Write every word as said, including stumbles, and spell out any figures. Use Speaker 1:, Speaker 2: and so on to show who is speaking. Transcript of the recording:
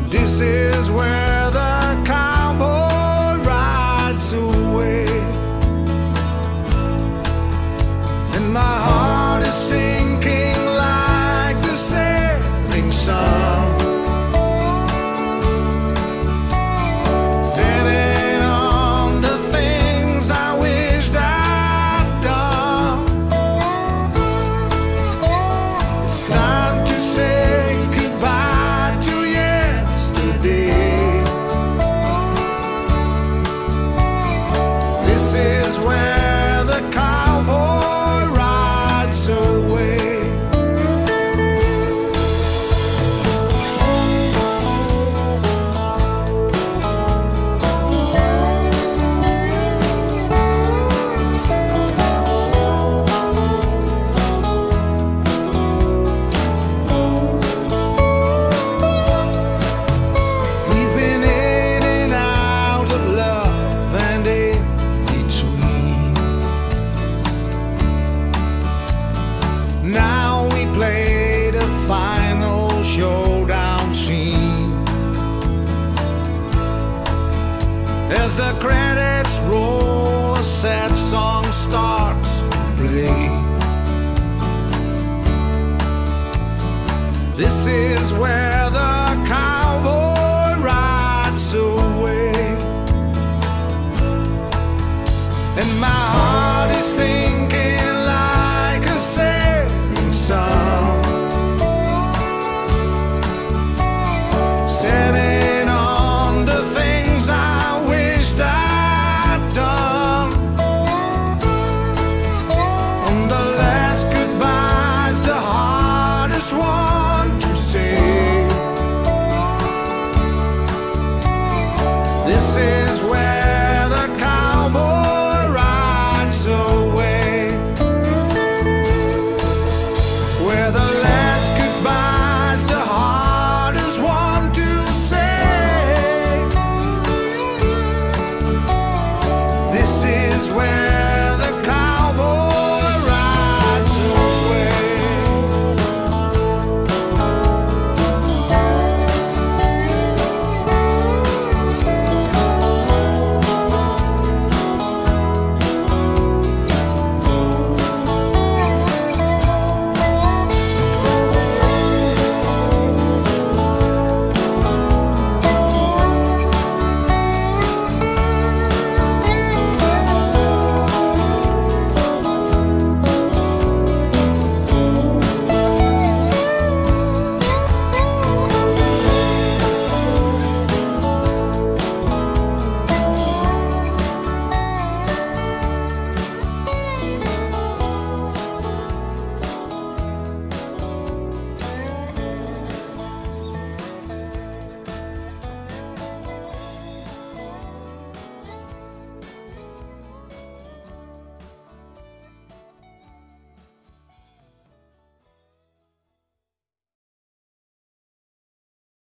Speaker 1: This is where the cowboy rides away, and my heart is sinking like the setting sun, setting on the things I wished I'd done. It's time to say goodbye to yesterday. This is where the cowboy rides away. We've been in and out of love and in between. Now we play the final showdown scene. As the credits roll, a sad song starts to play. This is where the cowboy rides away, and my heart is sinking like a setting sun, setting on the things I wished I'd done. And the last goodbye's the hardest one to say. This is where